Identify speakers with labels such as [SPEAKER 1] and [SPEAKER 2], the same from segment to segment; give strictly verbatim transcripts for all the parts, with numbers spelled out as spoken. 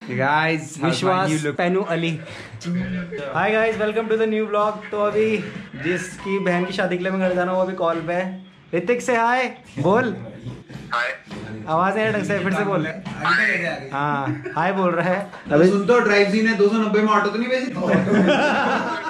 [SPEAKER 1] Guys
[SPEAKER 2] विश्वास पेनू अली। Hi guys, welcome to the new blog. तो अभी जिसकी बहन की शादी के लिए मैं घर जाना हूँ, वो अभी कॉल पे है। ऋतिक से हाय बोल। हाय, आवाज नहीं ढंग से, फिर से बोल। हाँ हाय बोल रहा है।
[SPEAKER 1] अभी सुन तो ड्राइव जी ने दो सौ नब्बे में ऑटो तो नहीं भेजी।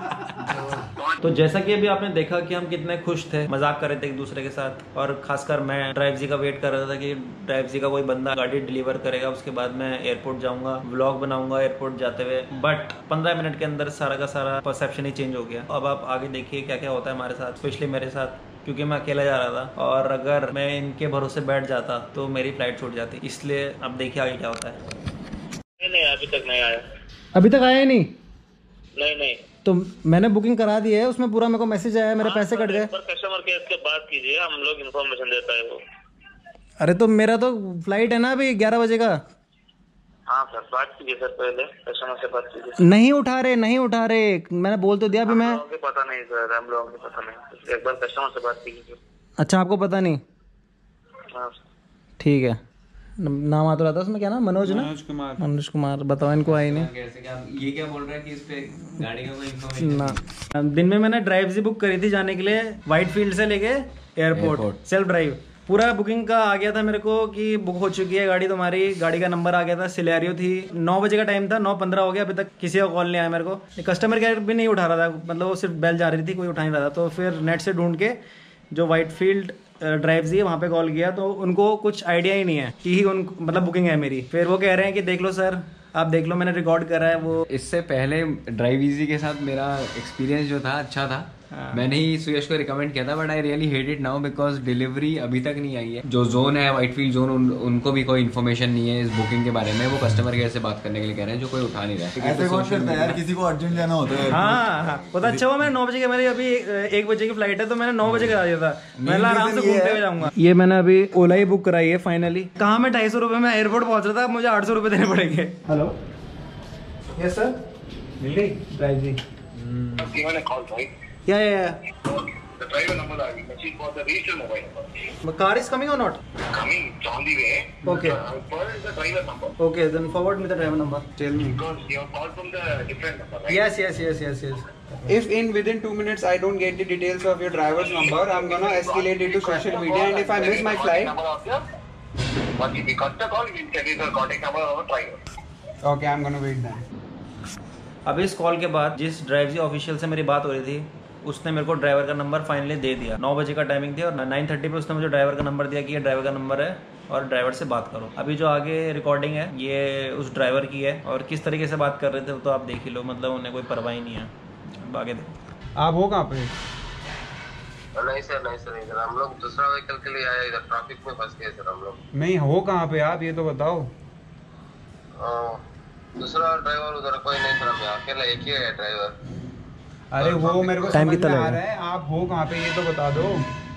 [SPEAKER 2] तो जैसा कि अभी आपने देखा कि हम कितने खुश थे, मजाक कर रहे थे एक दूसरे के साथ, और खासकर मैं ड्राइव जी का वेट कर रहा था कि ड्राइव जी का कोई बंदा गाड़ी डिलीवर करेगा, उसके बाद मैं एयरपोर्ट जाऊंगा, व्लॉग बनाऊंगा एयरपोर्ट जाते हुए। बट पंद्रह मिनट के अंदर सारा का सारा परसेप्शन ही चेंज हो गया। अब आप आगे देखिए क्या क्या होता है हमारे साथ, स्पेशली मेरे साथ, क्योंकि मैं अकेला जा रहा था और अगर मैं इनके भरोसे बैठ जाता तो मेरी फ्लाइट छूट जाती। इसलिए अब देखिए आगे क्या होता है।
[SPEAKER 3] नहीं नहीं अभी तक नहीं आया।
[SPEAKER 2] अभी तक आया ही नहीं?
[SPEAKER 3] नहीं नहीं,
[SPEAKER 2] तो मैंने बुकिंग करा दी है, उसमें पूरा मेरे को मैसेज आया, मेरे पैसे कट गए।
[SPEAKER 3] कस्टमर केयर से बात कीजिए, हम लोग इन्फॉर्मेशन देता है वो।
[SPEAKER 2] अरे तो मेरा तो फ्लाइट है ना अभी ग्यारह बजे का।
[SPEAKER 3] हाँ सर, बात कीजिए सर, पहले कस्टमर से बात कीजिए।
[SPEAKER 2] नहीं उठा रहे, नहीं उठा रहे, मैंने बोल तो दिया अभी। मैं
[SPEAKER 3] पता नहीं सर, हम लोगों को पता नहीं, एक बार कस्टमर से बात कीजिए।
[SPEAKER 2] अच्छा, आपको पता नहीं?
[SPEAKER 3] हाँ
[SPEAKER 2] ठीक है। नाम आता रहता उसमें, क्या नाम? मनोज ना?
[SPEAKER 1] मनोज कुमार।
[SPEAKER 2] मनोज कुमार। बताओ इनको आई नहीं।
[SPEAKER 1] कैसे क्या ये क्या बोल रहा है कि इस पे गाड़ी का कोई इन्फॉर्मेशन
[SPEAKER 2] ना। दिन में मैंने ड्राइव जी बुक करी थी जाने के लिए, व्हाइट फील्ड से लेके एयरपोर्ट, सेल्फ ड्राइव। पूरा बुकिंग का आ गया था मेरे को कि बुक हो चुकी है गाड़ी तुम्हारी। गाड़ी का नंबर आ गया था, सिलेरियो थी। नौ बजे का टाइम था, नौ पंद्रह हो गया, अभी तक किसी का कॉल नहीं आया मेरे को। कस्टमर केयर भी नहीं उठा रहा था, मतलब वो सिर्फ बेल जा रही थी, कोई उठा नहीं रहा था। तो फिर नेट से ढूंढ के जो व्हाइट फील्ड ड्राइव जी है वहाँ पे कॉल किया, तो उनको कुछ आइडिया ही नहीं है कि ही उन मतलब बुकिंग है मेरी। फिर वो कह रहे हैं कि देख लो सर, आप देख लो, मैंने रिकॉर्ड करा है वो।
[SPEAKER 1] इससे पहले ड्राइव इजी के साथ मेरा एक्सपीरियंस जो था अच्छा था। हाँ। मैंने ही सुयश को रिकमेंड किया था, but I really hate it now because delivery अभी तक नहीं आई है। जो जोन है व्हाइटफील्ड जोन, उन, उनको भी कोई इन्फॉर्मेशन नहीं है इस बुकिंग के बारे में। वो कस्टमर केयर से बात करने के लिए कह रहे हैं, जो कोई उठा नहीं रहा है।
[SPEAKER 4] ऐसे कौन करता है यार, किसी को अर्जेंट जाना होता है।
[SPEAKER 2] हाँ हाँ, पता अच्छा हुआ मैंने नौ बजे की, मेरी अभी एक बजे की फ्लाइट है, तो मैंने नौ बजे करा दिया था। मैं आराम से घूमते हुए जाऊंगा। ये मैंने अभी ओला ही बुक कराई है फाइनली। कहाँ मैं ढाई सौ रुपए में एयरपोर्ट पहुंच रहा था, मुझे आठ सौ रुपए देने पड़ेंगे। हेलो, यस सर, मिल गई ड्राइव जी? Yeah, yeah, yeah.
[SPEAKER 3] The driver number are message for the registered mobile number.
[SPEAKER 2] The car is coming or not?
[SPEAKER 3] Coming, it's on the way.
[SPEAKER 2] Okay.
[SPEAKER 3] Uh, What is the driver number?
[SPEAKER 2] Okay, then forward me the driver number.
[SPEAKER 1] Tell me.
[SPEAKER 3] Because you have called from the different number, right?
[SPEAKER 2] Yes, yes, yes, yes, yes.
[SPEAKER 1] If in within two minutes I don't get the details of your driver's number, I'm gonna escalate it to social media, and if I miss my flight,
[SPEAKER 3] Number of your- But if you cut the call, we will tell you the contact number of the driver.
[SPEAKER 1] okay, I'm gonna wait then.
[SPEAKER 2] अब इस call के बाद जिस drive जी official से मेरी बात हो रही थी, उसने मेरे को ड्राइवर का नंबर फाइनली दे दिया। नौ बजे का टाइमिंग थी और नाइन थर्टी पे उसने मुझे ड्राइवर का नंबर दिया कि ये ड्राइवर का नंबर है और ड्राइवर से बात करो। अभी जो आगे रिकॉर्डिंग है ये उस ड्राइवर की है, और किस तरीके से बात कर रहे थे तो आप देख ही लो। मतलब उन्हें कोई परवाह ही नहीं है। अब आगे देखो।
[SPEAKER 1] आप हो कहाँ पे?
[SPEAKER 3] नहीं सर, नहीं सर, इधर हम लोग दूसरा व्हीकल के लिए आए, इधर ट्रैफिक में फंस गए सर हम लोग।
[SPEAKER 1] नहीं हो कहाँ पे आप, ये तो बताओ।
[SPEAKER 3] दूसरा ड्राइवर उधर कोई नहीं सर, मैं अकेला एक ही है ड्राइवर।
[SPEAKER 1] अरे वो मेरे को
[SPEAKER 2] टाइम
[SPEAKER 1] समझ
[SPEAKER 2] कितना
[SPEAKER 1] में आ
[SPEAKER 2] लगेगा?
[SPEAKER 1] रहा है, आप हो कहाँ पे ये तो बता दो।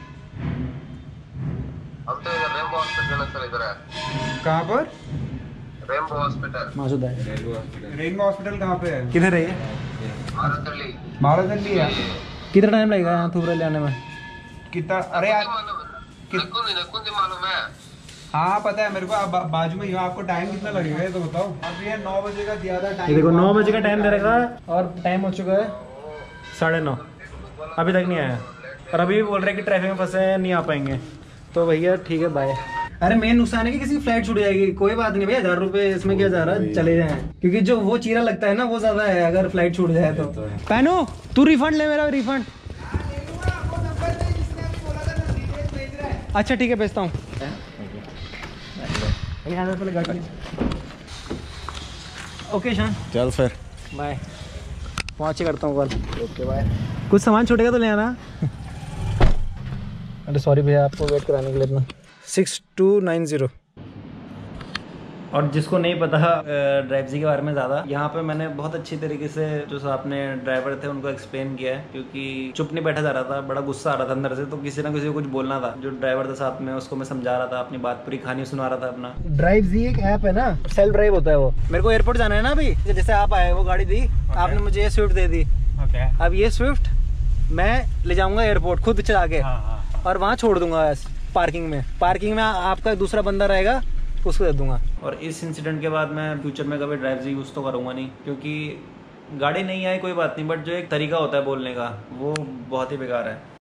[SPEAKER 3] हम तो इधर रेम्बो हॉस्पिटल है सर, इधर है।
[SPEAKER 1] कहाँ पर?
[SPEAKER 3] Rainbow hospital.
[SPEAKER 2] मासूदा है।
[SPEAKER 1] रेनबो हॉस्पिटल कहाँ पे है?
[SPEAKER 2] किधर है ये?
[SPEAKER 3] भारतली।
[SPEAKER 1] भारतली है।
[SPEAKER 2] कितना टाइम लगेगा यहाँ थूबरा ले आने में?
[SPEAKER 1] कितना? अरे यार
[SPEAKER 3] नकुंदी नकुंदी मालूम है?
[SPEAKER 1] हाँ पता है मेरे को। आप बा, बाजू में ही हो, आपको टाइम कितना लगेगा ये तो बताओ। अब ये नौ बजे का दिया था टाइम।
[SPEAKER 2] ये देखो नौ बजे का टाइम दे रखा है और टाइम हो चुका है साढ़े नौ, अभी तक नहीं आया। और अभी भी बोल रहे हैं कि ट्रैफिक में फंसे हैं, नहीं आ पाएंगे। तो भैया ठीक है, बाय। अरे मेन नुकसान है कि किसी की फ्लाइट छूट जाएगी। कोई बात नहीं भैया, हजार रुपए इसमें क्या जा रहा है, चले जाएं। क्योंकि जो वो चीरा लगता है ना वो ज्यादा है अगर फ्लाइट छूट जाए तो। पैनो तू रिफंड ले, मेरा रिफंड। अच्छा ठीक है, भेजता हूँ। ओके शान,
[SPEAKER 4] चल फिर
[SPEAKER 2] बाय। पहुँचे करता हूँ कॉल।
[SPEAKER 4] Okay bye.
[SPEAKER 2] कुछ सामान छूटेगा तो ले आना। अरे सॉरी भैया, आपको वेट कराने के लिए इतना। Six two nine zero. और जिसको नहीं पता ड्राइव जी के बारे में ज़्यादा, यहाँ पे मैंने बहुत अच्छी तरीके से जो अपने ड्राइवर थे उनको एक्सप्लेन किया है, क्योंकि चुप नहीं बैठा जा रहा था, बड़ा गुस्सा आ रहा था अंदर से। तो किसी ना किसी को कुछ बोलना था। जो ड्राइवर था साथ में, उसको मैं समझा रहा था, अपनी बात पूरी कहानी सुना रहा था अपना। ड्राइव जी एक ऐप है ना, सेल्फ ड्राइव होता है वो। मेरे को एयरपोर्ट जाना है ना अभी, जैसे आप आए वो गाड़ी दी, आपने मुझे ये स्विफ्ट दे दी। अब ये स्विफ्ट मैं ले जाऊंगा एयरपोर्ट खुद चला के, और वहाँ छोड़ दूंगा पार्किंग में। पार्किंग में आपका दूसरा बंदा रहेगा, उसको दे दूंगा। और इस इंसिडेंट के बाद मैं फ्यूचर में कभी ड्राइव जी यूज़ तो करूँगा नहीं, क्योंकि गाड़ी नहीं आई कोई बात नहीं, बट जो एक तरीका होता है बोलने का वो बहुत ही बेकार है।